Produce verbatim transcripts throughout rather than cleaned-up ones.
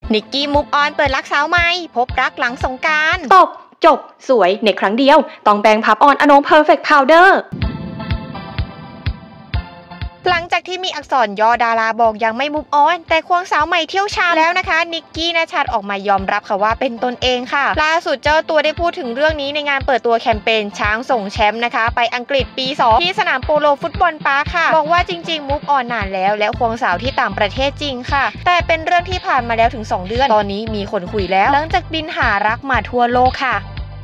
นิกกี้มุกออนเปิดรักสาวใหม่พบรักหลังสงกรานต์ตบจบสวยในครั้งเดียวต้องแบงพับออนอโนเพอร์เฟกต์พาวเดอร์หลังจากที่มีอักษรย่อดาราบอกยังไม่มุกออนแต่ควงสาวใหม่เที่ยวชาแล้วนะคะนิกกี้ณชัดออกมายอมรับค่ะว่าเป็นตนเองค่ะล่าสุดเจ้าตัวได้พูดถึงเรื่องนี้ในงานเปิดตัวแคมเปญช้างส่งแชมป์นะคะไปอังกฤษปีสองที่สนามโปโลฟุตบอลปาร์คค่ะบอกว่าจริงๆมุกออนนานแล้วและควงสาวที่ต่างประเทศจริงค่ะแต่เป็นเรื่องที่ผ่านมาแล้วถึงสองเดือนตอนนี้มีคนคุยแล้วหลังจากบินหารักมาทั่วโลกค่ะ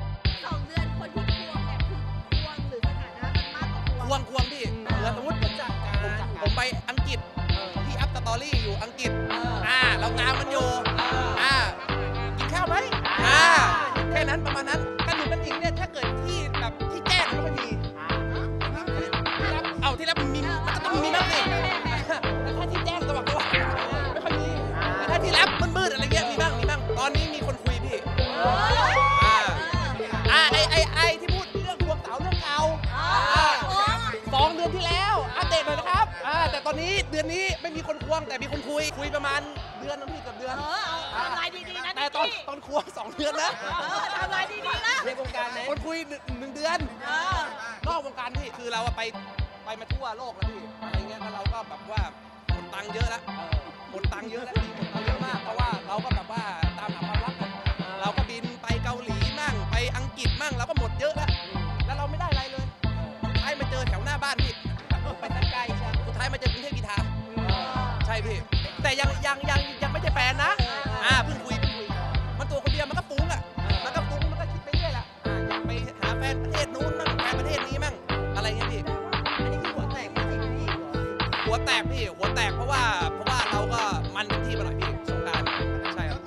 ควงควงพี่เหมือนสมมติผมจากผมผมไปอังกฤษที่อัพสตอรี่อยู่อังกฤษอ่าเรางานมันอยู่อ่ากินข้าวไหมอ่าแค่นั้นประมาณนั้นกันหนุ่มกันหญิงเนี่ยถ้าเกิดที่แบบที่แจ้งมันไม่มีที่รับเอาที่รับมีมันก็ต้องมีบ้างสิแต่ถ้าที่แจ้งสว่างสว่างไม่ค่อยมีแต่ถ้าที่รับมืดๆอะไรเงี้ยมีบ้างมีบ้างตอนนี้มีคนคุยพี่อ่าอ่าไอไอไอที่พูดเรื่องควงสาวเรื่องเก่าสองเดือนที่แล้วอัปเดตหน่อยนะครับแต่ตอนนี้เดือนนี้ไม่มีคนควงแต่มีคนคุยคุยประมาณเดือนนึงพี่เกือบเดือนทำลายดีๆนะแต่ตอนตอนควงสองเดือนนะทำลายดีๆนะในวงการไหนคนคุยหนึ่งเดือนนอกวงการพี่คือเราไปไปมาทั่วโลกแล้วพี่อะไรเงี้ยแล้วเราก็แบบว่าหมดตังค์เยอะแล้วหมดตังค์เยอะแล้วหมดตังค์เยอะมากเพราะว่าเราก็แบบว่าตามหาความรักกันเราก็บินไปเกาหลีมั่งไปอังกฤษมั่งเราก็หมดเยอะแล้วแล้วเราไม่ได้อะไรเลยสุดท้ายมาเจอแถวหน้าบ้านพี่ไปตั้งไกลใช่สุดท้ายมาเจอกรุงเทพกีฬาใช่พี่แต่ยังยังยังยังไม่ใช่แฟนนะอ่าเพิ่งคุยเพิ่งคุยมันตัวคนเดียวมันก็ฟุ้งอ่ะมันก็ฟุ้งมันก็คิดไปเรื่อยแหละอยากไปหาแฟนประเทศนู้นมั่งแฟนประเทศนี้มั่งอะไรเงี้ยพี่อันนี้คือหัวแตกจริงๆพี่หัวแตกพี่หัวแตกเพราะว่าเพราะว่าเราก็มันเต็มที่มาหน่อยพี่สงกรานต์ใช่ครับ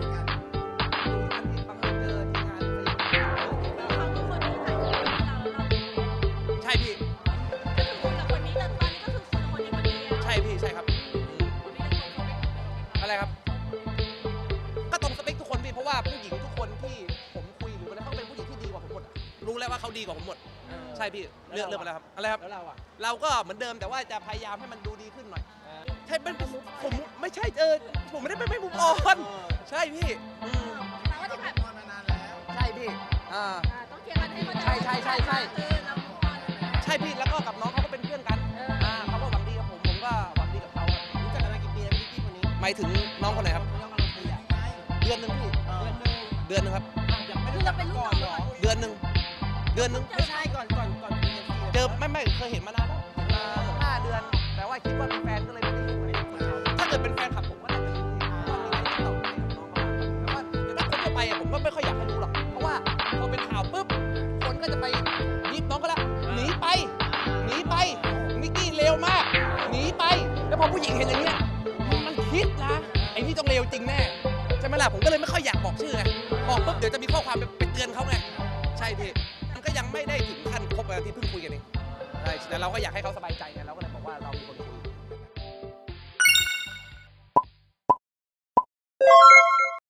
ใช่พี่ใช่พี่ใช่ครับอะไรครับก็ตรงสเปคทุกคนพี่เพราะว่าผู้หญิงทุกคนที่ผมคุยหรืออะไรเขาเป็นผู้หญิงที่ดีกว่าผมหมดรู้แล้วว่าเขาดีกว่าผมหมดใช่พี่เลือกเลือกมาแล้วครับอะไรครับแล้วเราอ่ะเราก็เหมือนเดิมแต่ว่าจะพยายามให้มันดูดีขึ้นหน่อยใช่เป็นผมไม่ใช่เออผมไม่ได้ไม่ไม่มุมอ่อนใช่พี่แต่ว่าที่ผ่านมานานแล้วใช่พี่อ่าต้องเคลียร์กันให้เข้าใจใช่ใช่ใช่ใช่ใช่พี่แล้วก็กับน้องเขาก็เป็นเพื่อนกันอ่าเขาก็หวังดีกับผมผมก็หวังดีกับเขารู้จักกันมากี่ปีแล้วพี่คนนี้หมายถึงน้องคนไหนครับเดือนหนึ่งพี่เดือนหนึ่งครับยังไม่รู้จักเป็นก่อนหรอเดือนหนึ่งเดือนหนึ่งไม่ใช่ก่อนก่อนก่อนเจอไม่ไม่เคยเห็นมานานแล้วห้าเดือนแต่ว่าคิดว่าเป็นแฟนก็เลยไม่ได้ยุ่งอะไรถ้าเกิดเป็นแฟนขับผมก็น่าจะรู้ว่ามีอะไรต่อไปกับน้องเขาแต่ว่าแต่ถ้าคนทั่วไปอ่ะผมก็ไม่ค่อยอยากให้รู้หรอกเพราะว่าพอเป็นข่าวปุ๊บคนก็จะไปยิบน้องก็แล้วหนีไปหนีไปนิกกี้เลวมากหนีไปแล้วพอผู้หญิงเห็นอย่างเงี้ยมันคิดนะไอ้นี่ต้องเลวจริงแน่ใช่ไหมล่ะผมก็เลยไม่ค่อยอยากบอกชื่อไงบอกปุ๊บเดี๋ยวจะมีข้อความไปเตือนเขาไงใช่พี่มันก็ยังไม่ได้ถึงขั้นคบกันที่เพิ่งคุยกันเองใช่แต่เราก็อยากให้เขาสบายใจไงเราก็เลยบอกว่าเราเป็นคน